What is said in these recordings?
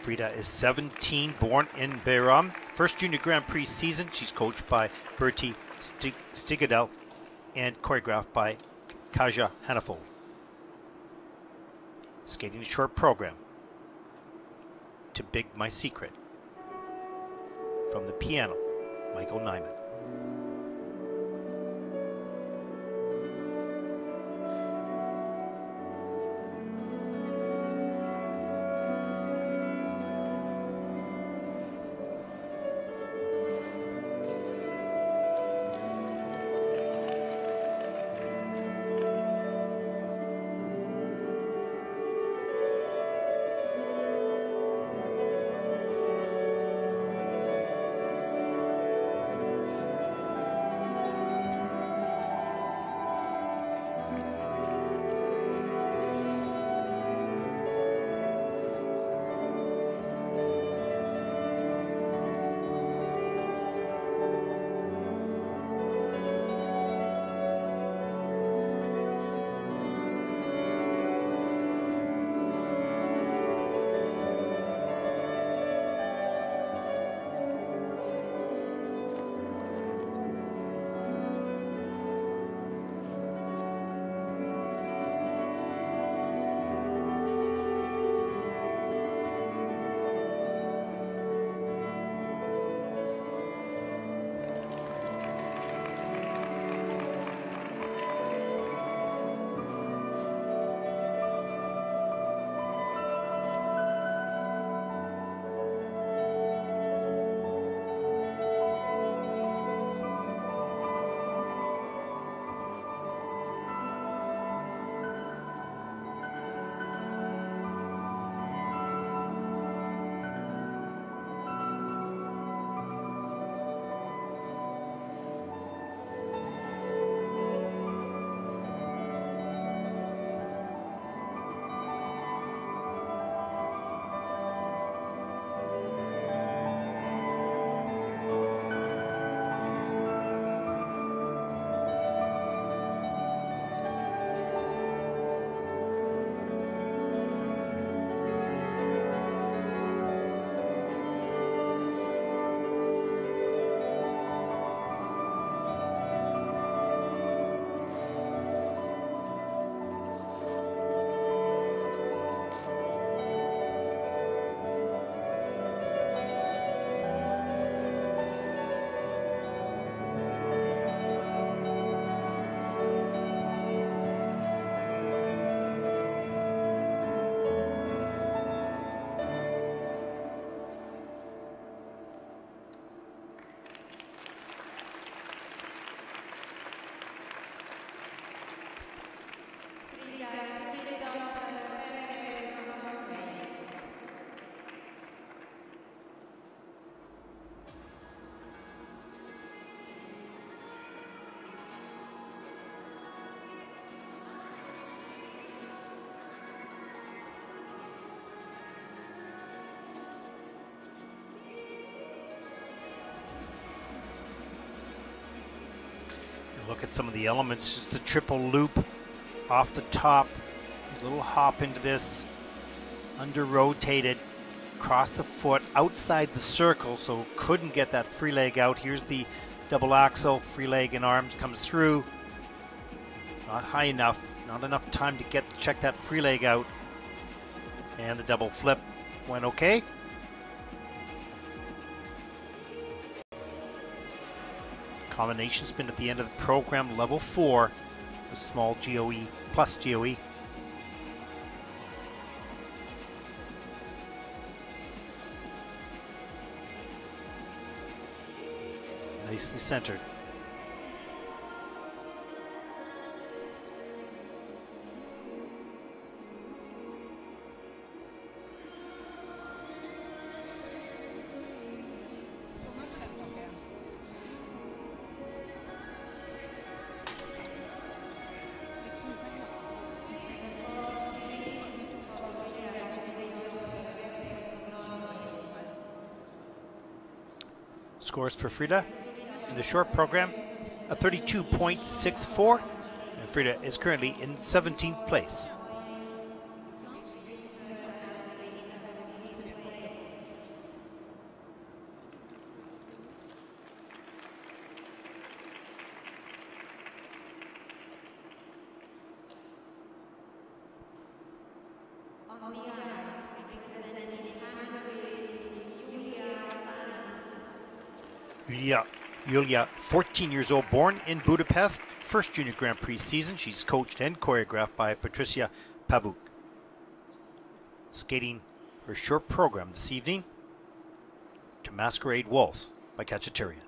Frida is 17, born in Yerevan. First Junior Grand Prix season. She's coached by Bertie Stigadel and choreographed by Kaja Hannafel. Skating a short program to Big My Secret. From the piano, Michael Nyman. Look at some of the elements, just a triple loop off the top, a little hop into this, under rotated, across the foot, outside the circle, so couldn't get that free leg out. Here's the double axel, free leg and arms comes through, not high enough, not enough time to check that free leg out, and the double flip went okay. Combination spin at the end of the program, level 4, the small GOE plus GOE. Nicely centered. Scores for Frida in the short program, a 32.64, and Frida is currently in 17th place. Yulia, 14 years old, born in Budapest, first Junior Grand Prix season. She's coached and choreographed by Patricia Pavuk. Skating her short program this evening to Masquerade Waltz by Kachaturian.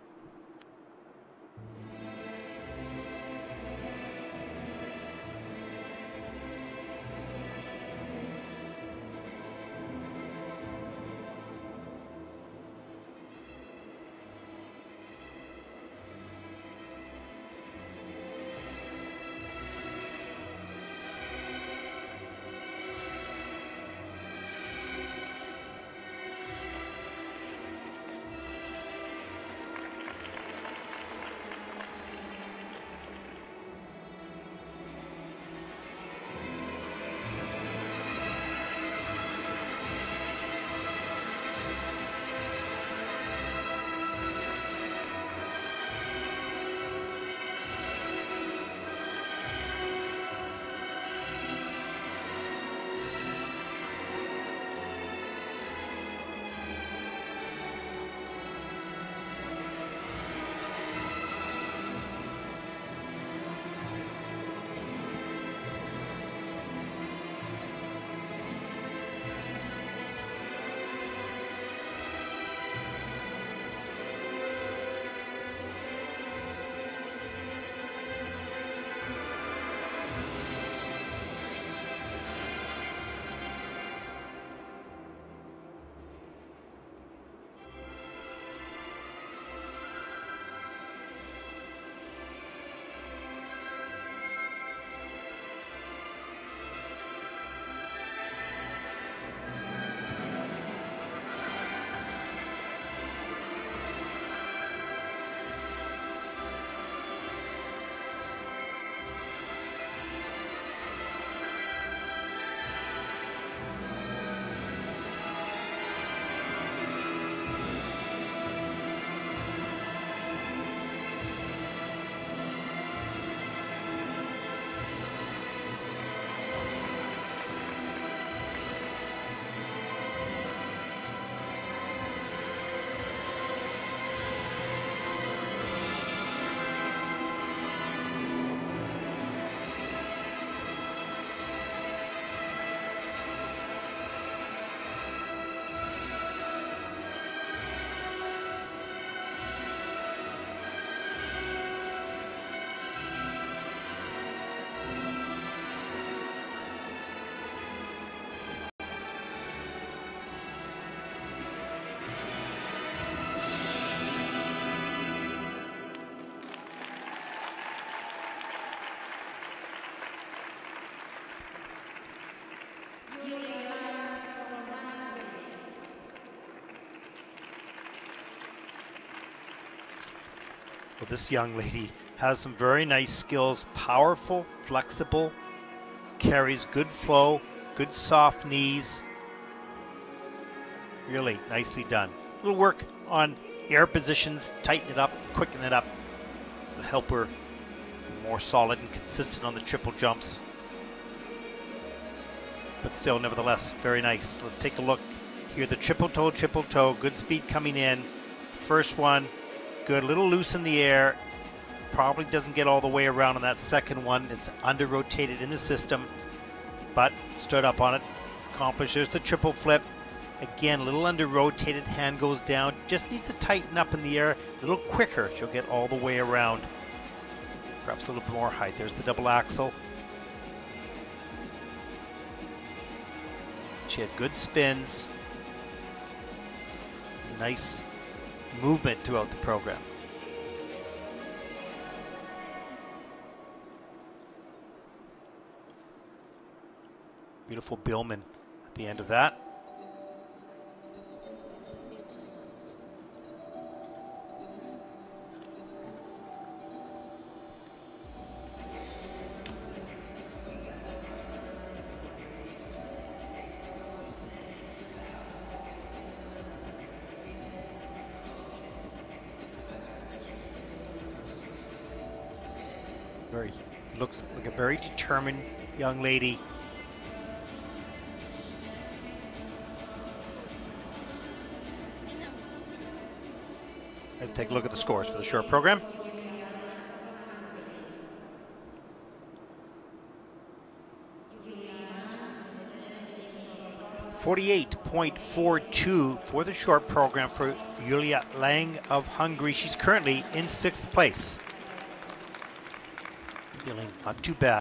Well, this young lady has some very nice skills, powerful, flexible, carries good flow, good soft knees. Really nicely done. A little work on air positions, tighten it up, quicken it up, to help her be more solid and consistent on the triple jumps. But still, nevertheless, very nice. Let's take a look here. The triple toe, good speed coming in. First one, good, a little loose in the air. Probably doesn't get all the way around on that second one. It's under-rotated in the system, but stood up on it. Accomplished. There's the triple flip. Again, a little under-rotated, hand goes down. Just needs to tighten up in the air a little quicker. She'll get all the way around. Perhaps a little bit more height. There's the double axel. She had good spins. Nice movement throughout the program. Beautiful Billman at the end of that. Looks like a very determined young lady. Let's take a look at the scores for the short program. .42 for the short program for Julia Lang of Hungary. She's currently in 6th place. Feeling not too bad.